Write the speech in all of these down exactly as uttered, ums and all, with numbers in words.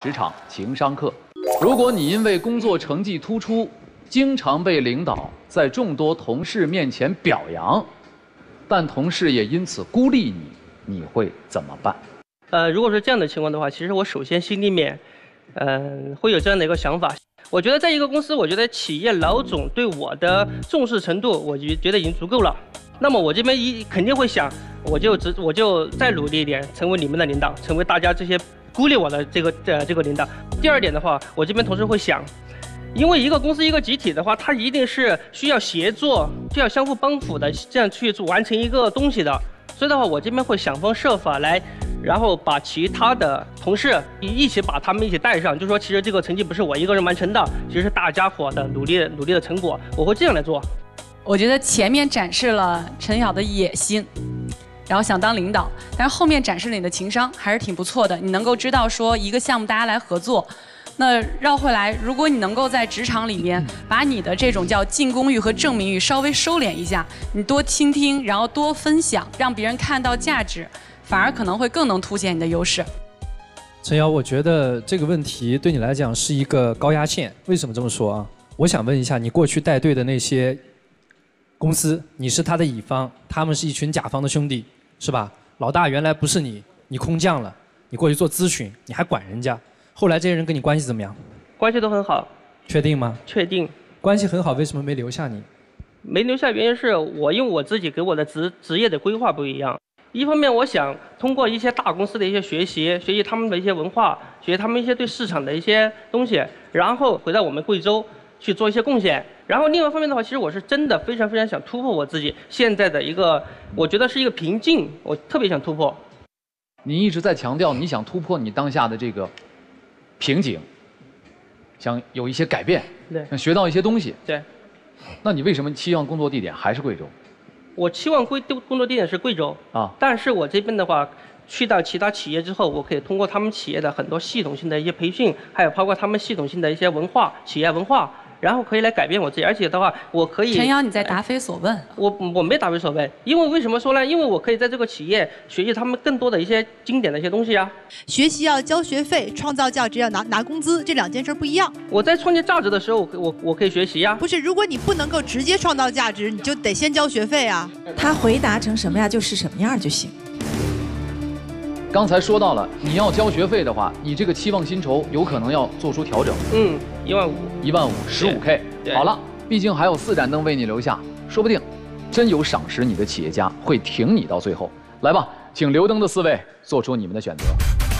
职场情商课。如果你因为工作成绩突出，经常被领导在众多同事面前表扬，但同事也因此孤立你，你会怎么办？ 呃，如果是这样的情况的话，其实我首先心里面，嗯、呃，会有这样的一个想法。我觉得在一个公司，我觉得企业老总对我的重视程度，我觉觉得已经足够了。那么我这边一肯定会想，我就只我就再努力一点，成为你们的领导，成为大家这些孤立我的这个呃这个领导。第二点的话，我这边同时会想，因为一个公司一个集体的话，它一定是需要协作，需要相互帮扶的，这样去完成一个东西的。所以的话，我这边会想方设法来，然后把其他的同事一起把他们一起带上，就说其实这个成绩不是我一个人完成的，其实是大家伙的努力努力的成果，我会这样来做。 我觉得前面展示了陈晓的野心，然后想当领导，但是后面展示了你的情商，还是挺不错的。你能够知道说一个项目大家来合作。那绕回来，如果你能够在职场里面把你的这种叫进攻欲和证明欲稍微收敛一下，你多倾听，然后多分享，让别人看到价值，反而可能会更能凸显你的优势。 陈瑶，我觉得这个问题对你来讲是一个高压线。为什么这么说啊？我想问一下，你过去带队的那些公司，你是他的乙方，他们是一群甲方的兄弟，是吧？老大原来不是你，你空降了，你过去做咨询，你还管人家。后来这些人跟你关系怎么样？ 关系都很好。 确定吗？ 确定。 关系很好，为什么没留下你？ 没留下原因是我因为我自己给我的职职业的规划不一样。一方面，我想通过一些大公司的一些学习，学习他们的一些文化，学习他们一些对市场的一些东西，然后回到我们贵州去做一些贡献。然后另外一方面的话，其实我是真的非常非常想突破我自己现在的一个，我觉得是一个瓶颈，我特别想突破。 你一直在强调你想突破你当下的这个瓶颈，想有一些改变， 对， 想学到一些东西， 对。 那你为什么期望工作地点还是贵州？ 我期望贵工作地点是贵州啊，但是我这边的话，去到其他企业之后，我可以通过他们企业的很多系统性的一些培训，还有包括他们系统性的一些文化、企业文化。然后可以来改变我自己，而且的话，我可以。 陈瑶，你在答非所问。 我我没答非所问，因为为什么说呢？因为我可以在这个企业学习他们更多的一些经典的一些东西啊。 学习要交学费，创造价值要拿拿工资，这两件事不一样。 我在创建价值的时候，我我我可以学习呀。 不是，如果你不能够直接创造价值，你就得先交学费啊。 他回答成什么样就是什么样就行。 刚才说到了，你要交学费的话，你这个期望薪酬有可能要做出调整。 嗯，一万五， 一万五，十五 K。好了，毕竟还有四盏灯为你留下，说不定真有赏识你的企业家会挺你到最后。来吧，请留灯的四位做出你们的选择。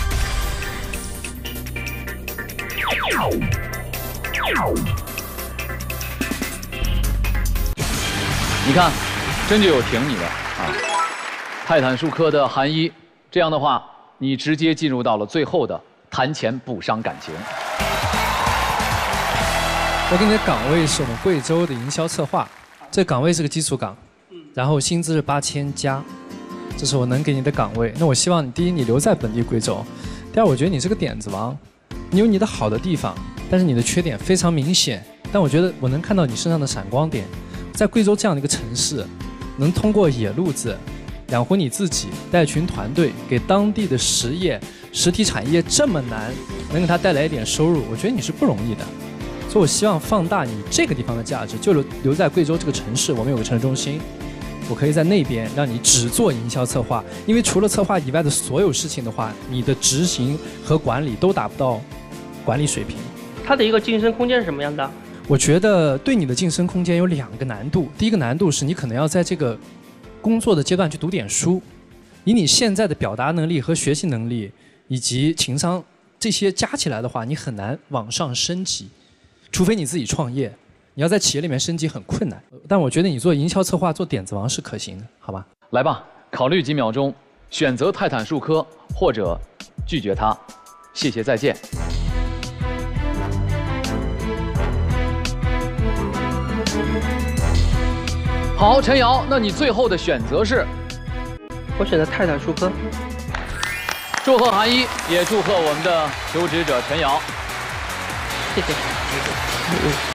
你看，真就有挺你的啊！泰坦舒科的韩一。这样的话，你直接进入到了最后的谈钱不伤感情。 我给你的岗位是我们贵州的营销策划，这岗位是个基础岗，然后薪资是八千加，这是我能给你的岗位。那我希望你第一，你留在本地贵州；第二，我觉得你是个点子王，你有你的好的地方，但是你的缺点非常明显。但我觉得我能看到你身上的闪光点，在贵州这样的一个城市，能通过野路子。养活你自己，带群团队，给当地的实业、实体产业这么难，能给他带来一点收入，我觉得你是不容易的。所以我希望放大你这个地方的价值，就留留在贵州这个城市，我们有个城市中心，我可以在那边让你只做营销策划，因为除了策划以外的所有事情的话，你的执行和管理都达不到管理水平。 它的一个晋升空间是什么样的？ 我觉得对你的晋升空间有两个难度，第一个难度是你可能要在这个工作的阶段去读点书，以你现在的表达能力和学习能力以及情商这些加起来的话，你很难往上升级，除非你自己创业，你要在企业里面升级很困难。但我觉得你做营销策划、做点子王是可行的，好吧？ 来吧，考虑几秒钟，选择泰坦舒科或者拒绝它。谢谢，再见。好，陈瑶，那你最后的选择是？ 我选择泰坦舒科。 祝贺韩一，也祝贺我们的求职者陈瑶。 谢谢。